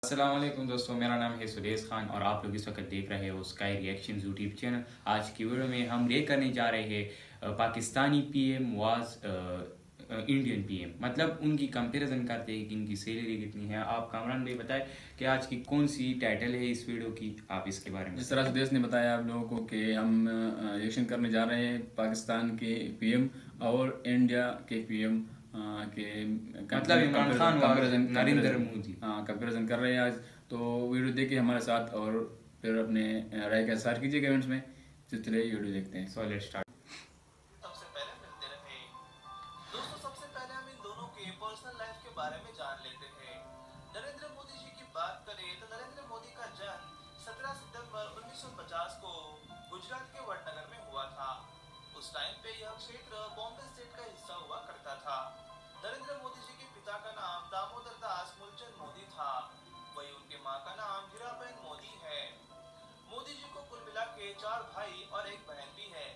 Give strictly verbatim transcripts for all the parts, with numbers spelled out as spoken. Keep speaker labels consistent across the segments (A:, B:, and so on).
A: अस्सलाम वालेकुम दोस्तों, मेरा नाम है सुरेश खान और आप लोग इस वक्त देख रहे हो स्काई रिएक्शंस यूट्यूब चैनल। आज की वीडियो में हम रिएक्ट करने जा रहे हैं Pakistani PM was Indian PM, मतलब उनकी कंपैरिजन करते हैं कि इनकी सैलरी कितनी है। आप कामरान भाई बताएं कि आज की कौन सी टाइटल है इस वीडियो की, आप इसके बारे में।
B: जिस तरह सुदेश ने बताया आप लोगों को कि हम रिएक्शन करने जा रहे हैं पाकिस्तान के पीएम और इंडिया के पीएम के
A: मतलब इमरान खान और नरेंद्र मोदी,
B: हाँ कंपेरिजन कर रहे हैं आज। तो वीडियो देखिए हमारे साथ और फिर अपने राय का इज़हार कीजिए कमेंट्स में। तो चलिए वीडियो देखते हैं।
A: So let's start.
C: सबसे पहले मिलते रहे दोस्तों, सबसे पहले हम इन दोनों के पर्सनल लाइफ के बारे में जान लेते हैं। नरेंद्र मोदी जी की बात करें तो नरेंद्र मोदी का जन्म सत्रह सितंबर उन्नीस सौ पचास को गुजरात के वडनगर में हुआ था। उस टाइम पे यह क्षेत्र बॉम्बे स्टेट का हिस्सा हुआ करता था। नरेंद्र मोदी जी के पिता का नाम दामोदर दास मूलचंद मोदी था, वही उनके मां का नाम हीराबेन मोदी है। मोदी जी को कुल मिला के चार भाई और एक बहन भी है।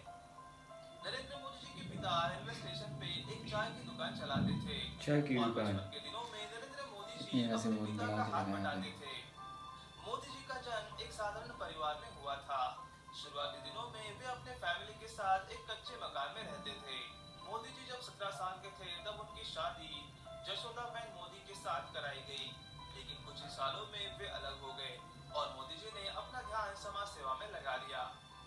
C: नरेंद्र मोदी जी के पिता रेलवे स्टेशन पे एक चाय की दुकान चलाते थे।
A: चाय की
C: और
A: दुकान
C: बचपन के दिनों में नरेंद्र मोदी जी अपने पिता का हाथ बटाते थे। मोदी जी का जन्म एक साधारण परिवार में हुआ था। शुरुआती दिनों में वे अपने फैमिली के साथ एक कच्चे मकान में रहते थे। मोदी जी जब सत्रह साल के थे तब उनकी शादी जशोदाबेन मोदी के साथ कराई गई, लेकिन कुछ ही सालों में वे अलग हो गए और मोदी जी ने अपना ध्यान समाज सेवा में लगा लिया।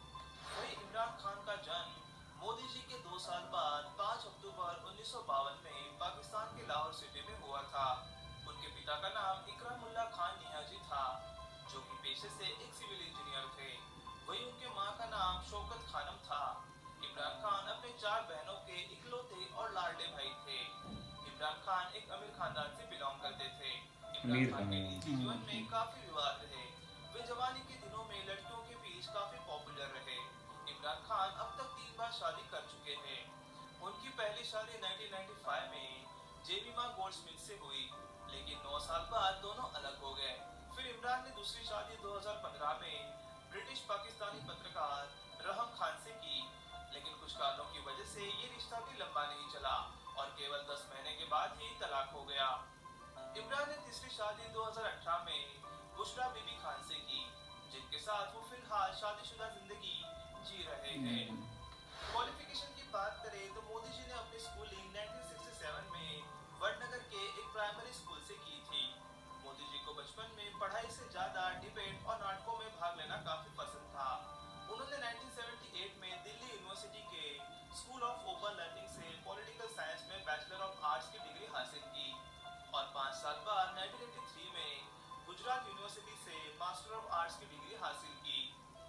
C: वही इमरान खान का जन्म मोदी जी के दो साल बाद पाँच अक्टूबर उन्नीस सौ बावन में पाकिस्तान के लाहौर सिटी में हुआ था। उनके पिता का नाम इकरामुल्ला खान नियाजी था, जो कि पेशे से एक सिविल इंजीनियर थे। वही उनके मां का नाम शौकत खानम था। इमरान खान अपने चार बहनों के इकलौते और लाडले भाई थे। इमरान खान एक अमीर खानदान से बिलोंग करते थे। इमरान खान के निजी जीवन में काफी विवाद रहे। वे जवानी के दिनों में लड़कियों के बीच काफी पॉपुलर रहे। इमरान खान अब तक तीन बार शादी कर चुके हैं। उनकी पहली शादी उन्नीस सौ पचानवे में जेमिमा गोल्डस्मिथ से हुई, लेकिन नौ साल बाद दोनों अलग हो गए। फिर इमरान ने दूसरी शादी दो हज़ार पंद्रह में ब्रिटिश पाकिस्तानी पत्रकार रहम खान से की, लेकिन कुछ कारणों की वजह से ये रिश्ता भी लंबा नहीं चला और केवल दस महीने के बाद ही तलाक हो गया। इमरान ने तीसरी शादी दो हज़ार अठारह में बुशरा बीबी खान से की, जिनके साथ वो फिलहाल शादीशुदा जिंदगी जी रहे हैं। क्वालिफिकेशन की बात करें तो मोदी जी ने अपनी स्कूलिंग उन्नीस सौ सरसठ में वडनगर के एक प्राइमरी स्कूल से की थी। मोदी जी को बचपन में पढ़ाई से ज्यादा डिबेट और नाटकों में भाग लेना काफी पसंद था। उन्होंने उन्नीस सौ अठहत्तर में दिल्ली यूनिवर्सिटी के स्कूल ऑफ ओपन लर्निंग से पॉलिटिकल साइंस में बैचलर ऑफ आर्ट्स की डिग्री हासिल की और पाँच साल बाद उन्नीस सौ तिरासी में गुजरात यूनिवर्सिटी से मास्टर ऑफ आर्ट्स की डिग्री हासिल की।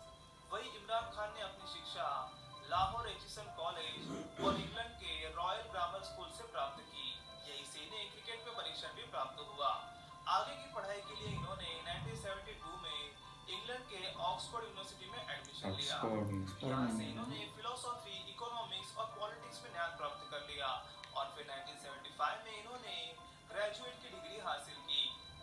C: वही इमरान खान ने अपनी शिक्षा लाहौर एचिसन कॉलेज और इंग्लैंड के रॉयल ग्रामर स्कूल से प्राप्त की। यही से इन्हें क्रिकेट में परीक्षण भी प्राप्त हुआ। आगे की पढ़ाई के लिए इन्होंने उन्नीस सौ बहत्तर में इंग्लैंड के ऑक्सफोर्ड यूनिवर्सिटी में एडमिशन लिया। यहाँ से इन्होंने फिलोसॉफी, इकोनॉमिक्स और पॉलिटिक्स में ज्ञान प्राप्त कर लिया और फिर उन्नीस सौ पचहत्तर में इन्होंने ग्रेजुएट की डिग्री हासिल की।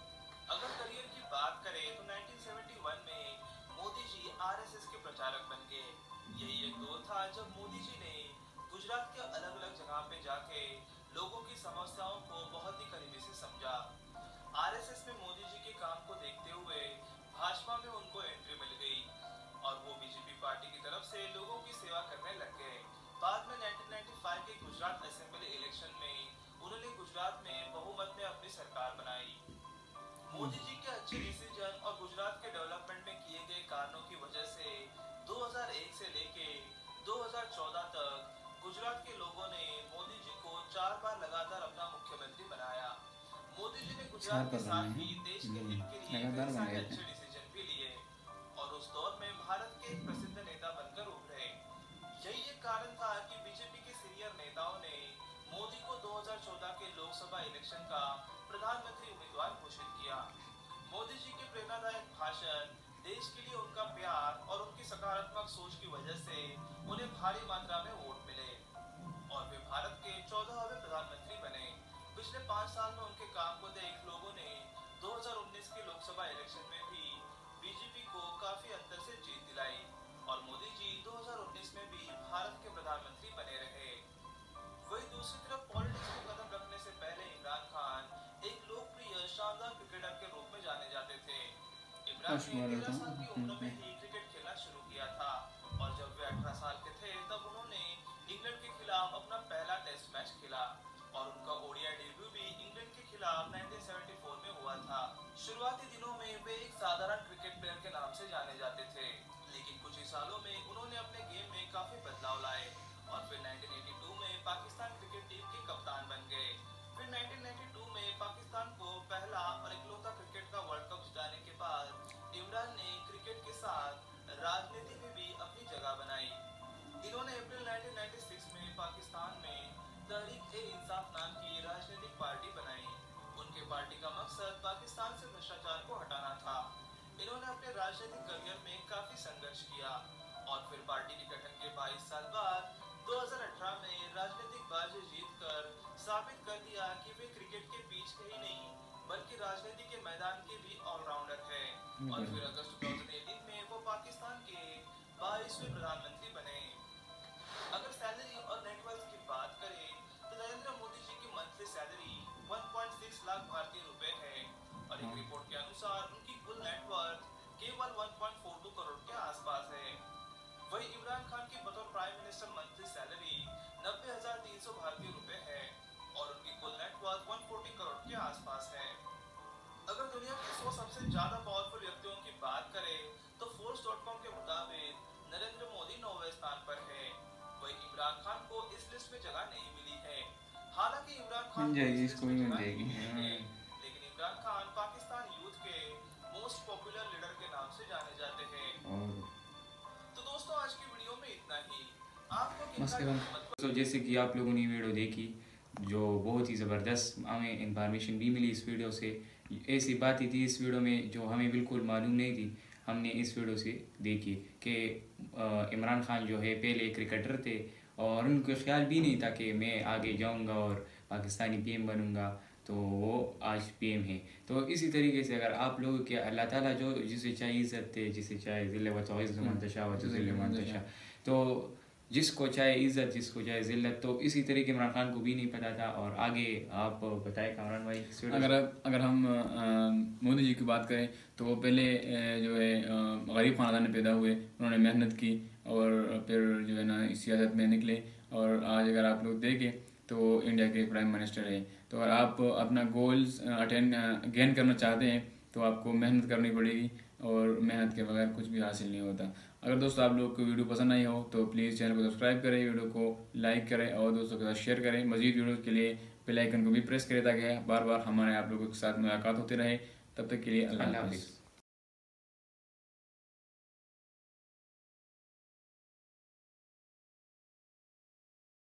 C: अगर करियर की बात करें तो उन्नीस सौ इकहत्तर में मोदी जी आरएसएस के प्रचारक बन गए। यही एक दौर था जब मोदी जी ने गुजरात के अलग अलग जगह पे जाके लोगों की समस्याओं को बहुत ही करीबी से समझा। आरएसएस में मोदी जी के काम को देखते हुए भाजपा में उनको एंट्री मिल गई और वो बीजेपी पार्टी की तरफ से लोगों की सेवा करने लग गए। बाद में उन्नीस सौ पचानवे के गुजरात असेंबली इलेक्शन में उन्होंने गुजरात में बहुमत में अपनी सरकार बनाई। मोदी जी के अच्छे डिसीजन और गुजरात के डेवलपमेंट में किए गए कारणों की वजह से दो हज़ार एक से लेके दो हज़ार चौदह तक गुजरात के लोगों ने मोदी जी को चार बार लगातार अपना मुख्यमंत्री बनाया। मोदी जी ने गुजरात के साथ ही देश के हित के लिए कई सारे अच्छे डिसीजन भी लिए और उस दौर में भारत के एक प्रसिद्ध नेता बनकर उभरे। यही एक कारण था कि बीजेपी के सीनियर नेताओं ने मोदी को दो हज़ार चौदह के लोकसभा इलेक्शन का प्रधानमंत्री उम्मीदवार घोषित किया। मोदी जी के प्रेरणादायक भाषण, देश के लिए उनका प्यार और उनकी सकारात्मक सोच की वजह से उन्हें भारी मात्रा में वोट मिले और वे भारत के चौदहवें प्रधानमंत्री बने। पिछले पाँच साल में उनके काम को देख लोगों ने दो हज़ार उन्नीस के लोकसभा इलेक्शन में भी बीजेपी को काफी अंतर से जीत दिलाई और मोदी जी दो हज़ार उन्नीस में भी भारत के प्रधानमंत्री बने रहे। वही दूसरी तरफ पॉलिटिक्स में कदम रखने से पहले इमरान खान एक लोकप्रिय शानदार क्रिकेटर के रूप में जाने जाते इमरान ने तेरह साल की उम्र में ही क्रिकेट खेलना शुरू किया था और जब वे अठारह साल के थे तब उन्होंने इंग्लैंड के खिलाफ अपना पहला टेस्ट मैच खेला और उनका ओडीआई डेब्यू भी इंग्लैंड के खिलाफ उन्नीस सौ चौहत्तर में हुआ था। शुरुआती दिनों में वे एक साधारण क्रिकेट प्लेयर के नाम से जाने जाते थे, लेकिन कुछ ही सालों में उन्होंने अपने गेम में काफी बदलाव लाए और फिर उन्नीस सौ बयासी में पाकिस्तान क्रिकेट टीम के कप्तान बन गए। फिर उन्नीस सौ बानवे में पाकिस्तान को पहला और इकलौता क्रिकेट का वर्ल्ड कप जिताने के बाद इमरान ने क्रिकेट के साथ राजनीति में भी अपनी जगह बनाई। इन्होंने अप्रैल उन्नीस सौ छियानवे में पाकिस्तान में तहरीक-ए-इंसाफ नाम की राजनीतिक पार्टी बनाई। उनके पार्टी का मकसद पाकिस्तान से भ्रष्टाचार को हटाना था। इन्होंने अपने राजनीतिक करियर में काफी संघर्ष किया और फिर पार्टी के गठन के बाईस साल बाद दो हज़ार अठारह में राजनीतिक बाजी जीतकर साबित कर दिया कि वे क्रिकेट के बीच के ही नहीं बल्कि राजनीति के मैदान के भी ऑलराउंडर है और फिर अगस्त दो हज़ार अठारह में वो पाकिस्तान के बाईसवें प्रधानमंत्री बने। अगर सैलरी और नेटवर्थ की बात करें तो नरेंद्र मोदी जी की मंथली सैलरी एक पॉइंट छह लाख भारतीय रुपए है और एक रिपोर्ट के अनुसार उनकी कुल नेटवर्थ केवल एक पॉइंट चार दो करोड़ के आसपास है। वही इमरान खान की बतौर प्राइम मिनिस्टर मंथली सैलरी नब्बे हजार तीन सौ भारतीय रुपए है और उनकी कुल नेटवर्थ एक सौ चालीस करोड़ के आसपास है। अगर दुनिया के सौ सबसे ज्यादा पावरफुल व्यक्तियों की बात करें तो फोर्ब्स डॉट कॉम के मुताबिक नरेंद्र मोदी नौवें स्थान पर है। वही इमरान खान को इस लिस्ट में जगह नहीं मिली है। हालांकि इमरान खान को इस लिस्ट में जगह नहीं मिली है, लेकिन इमरान खान पाकिस्तान यूथ के मोस्ट पॉपुलर लीडर के नाम से जाने जाते हैं। तो दोस्तों आज की वीडियो में इतना ही। आपको
A: तो जैसे कि आप लोगों ने वीडियो देखी जो बहुत ही ज़बरदस्त हमें इंफॉर्मेशन भी मिली इस वीडियो से। ऐसी बात ही थी इस वीडियो में जो हमें बिल्कुल मालूम नहीं थी, हमने इस वीडियो से देखी कि इमरान खान जो है पहले क्रिकेटर थे और उनको ख्याल भी नहीं था कि मैं आगे जाऊंगा और पाकिस्तानी पीएम बनूंगा, तो वो आज पीएम है। तो इसी तरीके से अगर आप लोगों के अल्लाह ताला जो जिसे चाहे इज़्ज़त दे, जिसे चाहे ज़िल्ल व तौइज़्ज़ु मन तशा व तुज़िल्लु मन तशा, तो जिसको चाहे इज़्ज़त जिसको चाहे ज़िल्लत, तो इसी तरीके इमरान खान को भी नहीं पता था। और आगे आप बताएं कामरान भाई।
B: अगर अगर हम मोदी जी की बात करें तो वो पहले जो है गरीब ख़ानदान में पैदा हुए, उन्होंने मेहनत की और फिर जो है ना सियासत में निकले और आज अगर आप लोग देखें तो इंडिया के प्राइम मिनिस्टर है। तो अगर आप अपना गोल्स अटेंड गेन करना चाहते हैं तो आपको मेहनत करनी पड़ेगी और मेहनत के बगैर कुछ भी हासिल नहीं होता। अगर दोस्तों आप लोग को वीडियो पसंद आई हो तो प्लीज़ चैनल को सब्सक्राइब करें, वीडियो को लाइक करें और दोस्तों के साथ शेयर करें। मज़ीद वीडियो के लिए बेल आइकन को भी प्रेस करें ताकि बार बार हमारे आप लोगों के साथ मुलाकात होती रहे। तब तक के लिए अल्लाह हाफ़िज़।